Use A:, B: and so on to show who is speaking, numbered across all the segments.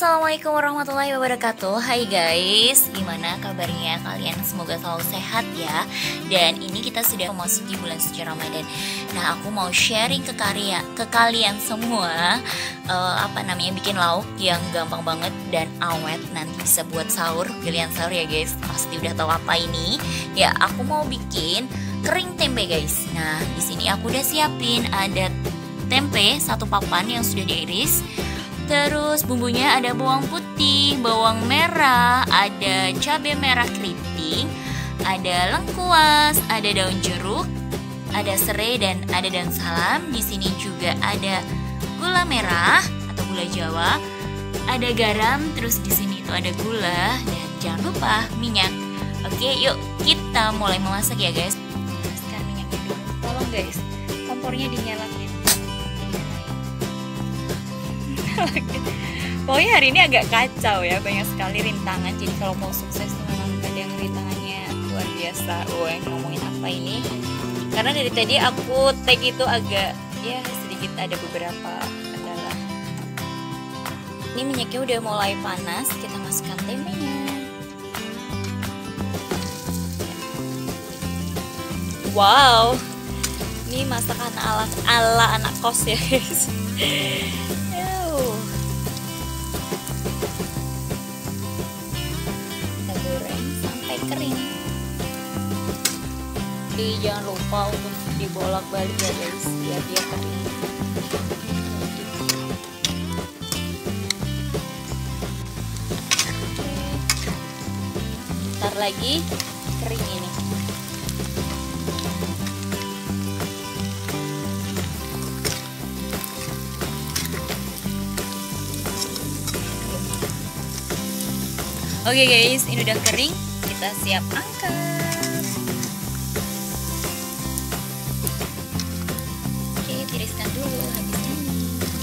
A: Assalamualaikum warahmatullahi wabarakatuh. Hai guys, gimana kabarnya kalian? Semoga selalu sehat ya. Dan ini kita sudah memasuki bulan suci Ramadan. Nah, aku mau sharing ke kalian semua bikin lauk yang gampang banget dan awet, nanti bisa buat sahur, pilihan sahur ya guys. Pasti udah tahu apa ini. Ya, aku mau bikin kering tempe guys. Nah, di sini aku udah siapin ada tempe 1 papan yang sudah diiris. Terus bumbunya ada bawang putih, bawang merah, ada cabai merah keriting, ada lengkuas, ada daun jeruk, ada serai dan ada daun salam. Di sini juga ada gula merah atau gula Jawa, ada garam, terus di sini itu ada gula dan jangan lupa minyak. Oke, yuk kita mulai memasak ya guys. Sekarang minyaknya dulu. Tolong guys, kompornya dinyalakan. Pokoknya hari ini agak kacau ya, banyak sekali rintangan. Jadi kalau mau sukses tuh memang kadang rintangannya luar biasa. Ngomongin apa ini? Karena dari tadi aku tag itu agak ya sedikit ada beberapa kendala. Ini minyaknya udah mulai panas, kita masukkan tempenya. Wow, ini masakan ala anak kos ya guys. Kita goreng sampai kering. Jadi jangan lupa untuk dibolak-balik ya guys, biar dia kering. Ntar lagi kering ini. Oke guys, ini udah kering, kita siap angkat. Oke, tiriskan dulu habis ini.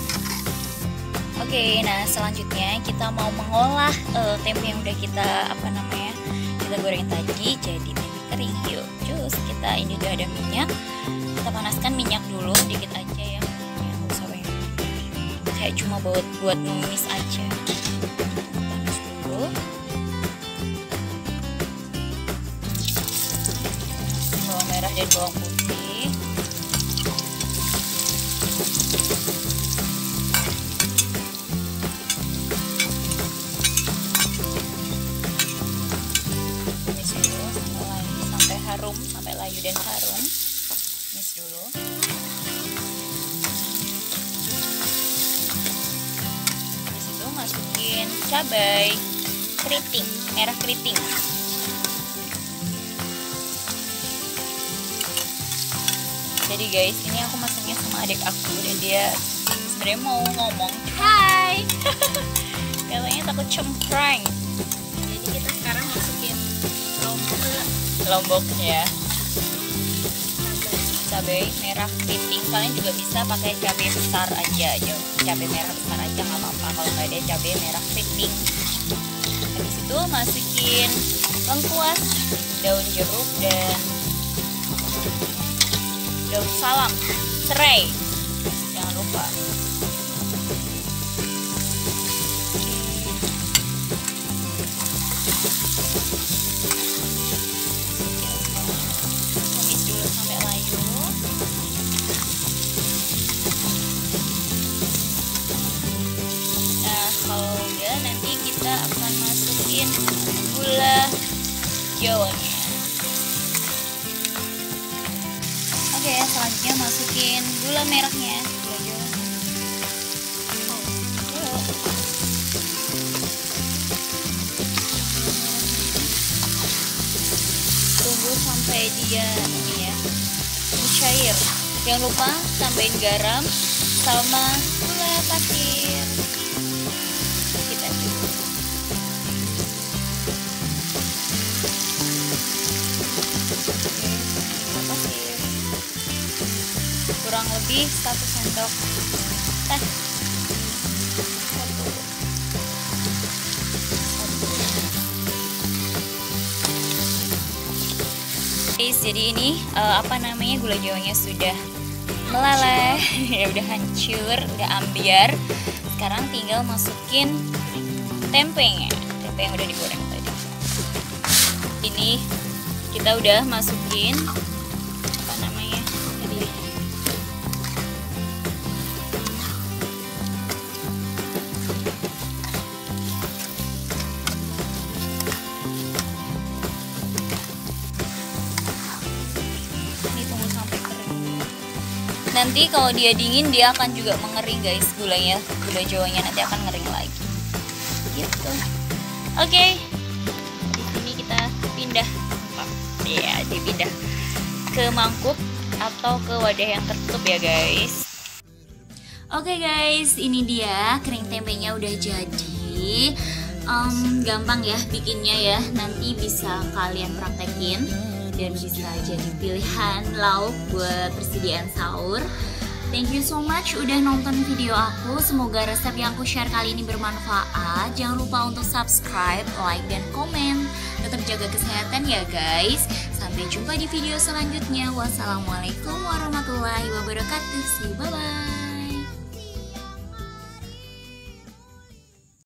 A: Oke, nah selanjutnya kita mau mengolah tempe yang udah kita kita goreng tadi jadi tempe kering. Yuk, cus, ini udah ada minyak. Kita panaskan minyak dulu, dikit aja ya. Jangan usah banyak. Kayak cuma buat numis aja. Panas dulu. Merah dan bawang putih. Tumis dulu sampai harum, sampai layu dan harum. Tumis dulu. Habis itu masukin cabai keriting, merah keriting. Jadi guys, ini aku masaknya sama adik aku dan dia sebenarnya mau ngomong hai. Katanya takut cempreng. Jadi kita sekarang masukin lombok ya. Cabai merah keriting. Kalian juga bisa pakai cabai besar aja. Cabai merah besar aja nggak apa-apa kalau nggak ada cabai merah keriting. Habis itu masukin lengkuas, daun jeruk dan daun salam, serai, jangan lupa. Tumis dulu sampai layu. Nah, kalau udah nanti kita akan masukin gula Jawanya. Oke, selanjutnya masukin gula merahnya. Tunggu sampai dia cair. Jangan lupa tambahin garam sama gula pasir. Kita coba. Kurang lebih 1 sendok teh. Guys, jadi ini gula Jawanya sudah meleleh. Ya udah hancur, udah ambiar. Sekarang tinggal masukin tempenya, tempe yang udah digoreng tadi. Ini kita udah masukin apa namanya tadi, ini tunggu sampai kering. Nanti kalau dia dingin dia akan juga mengering guys, gulanya, gula jawanya nanti akan ngering lagi gitu. Oke, di sini kita pindah ya, dipindah ke mangkuk atau ke wadah yang tertutup ya guys. Oke guys, ini dia kering tempenya udah jadi. Gampang ya bikinnya ya, nanti bisa kalian praktekin dan bisa jadi pilihan lauk buat persediaan sahur. Thank you so much udah nonton video aku. Semoga resep yang aku share kali ini bermanfaat. Jangan lupa untuk subscribe, like, dan komen. Tetap jaga kesehatan ya guys. Sampai jumpa di video selanjutnya. Wassalamualaikum warahmatullahi wabarakatuh. See you, bye-bye.